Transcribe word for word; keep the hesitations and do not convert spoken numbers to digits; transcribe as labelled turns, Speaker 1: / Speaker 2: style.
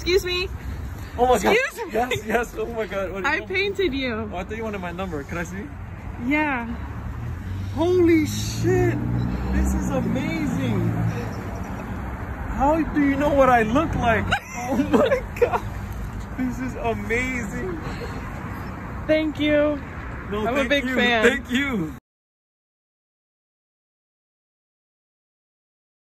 Speaker 1: Excuse me.
Speaker 2: Oh my god.
Speaker 1: Excuse me.
Speaker 2: Yes, yes. Oh my god. What,
Speaker 1: I
Speaker 2: oh,
Speaker 1: painted you.
Speaker 2: Oh, I thought you wanted my number. Can I see?
Speaker 1: Yeah.
Speaker 2: Holy shit. This is amazing. How do you know what I look like? Oh my god. This is amazing.
Speaker 1: Thank you.
Speaker 2: No,
Speaker 1: I'm
Speaker 2: thank
Speaker 1: a big
Speaker 2: you.
Speaker 1: fan.
Speaker 2: Thank you.